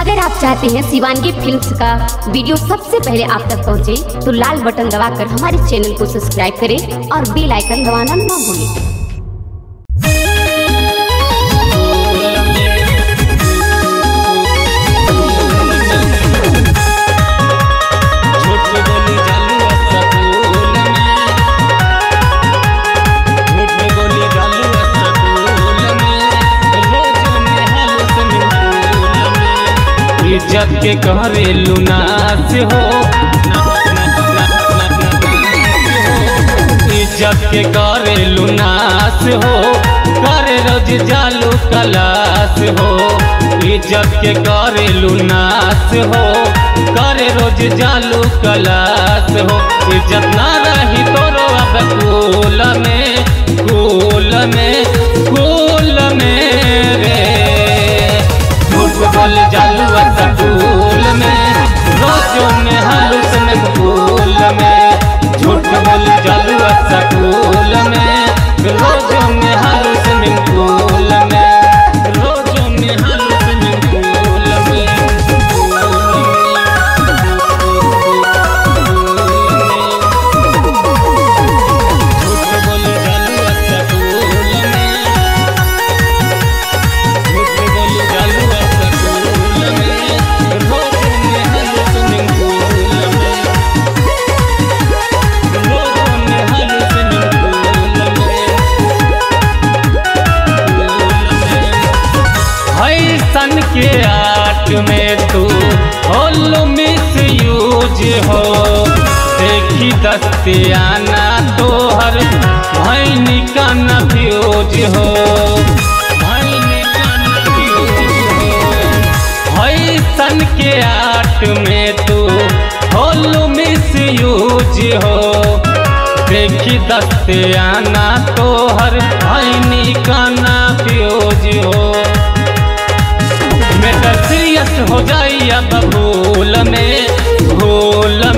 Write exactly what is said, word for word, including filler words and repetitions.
अगर आप चाहते हैं शिवानगी फिल्म्स का वीडियो सबसे पहले आप तक पहुंचे, तो लाल बटन दबाकर हमारे चैनल को सब्सक्राइब करें और बेल आइकन दबाना ना भूलें। इज्जत के करेलू नाश हो, इज्जत के करेलू नाश हो, करे रोज जालू कलाश हो। इज्जत के करेलू नाश हो, करे रोज जालू कलाश हो। इज्जत ना रही तोरो अब कुल में, कुल में, कुल में रे। बोल जालू स्कूल में, रोजों में हालूस में स्कूल में। झूठ बोल जालू स्कूल में, रोजों में हालूस में स्कूल में, रोजों में हालूस में स्कूल में। झूठ बोल जालू स्कूल में, झूठ बोल जालू सन के आट में तू होलो मिस यूज हो। देखी दस्तियाना तोहर भैनी का न फ्यूज हो, भैनी का न फ्यूज हो। हई सन के आट में तू होलो मिस यूज हो। देखी दस्तियाना तोहर भैनी का न फ्यूज हो। सीरियस हो जाइया भूल में, भूल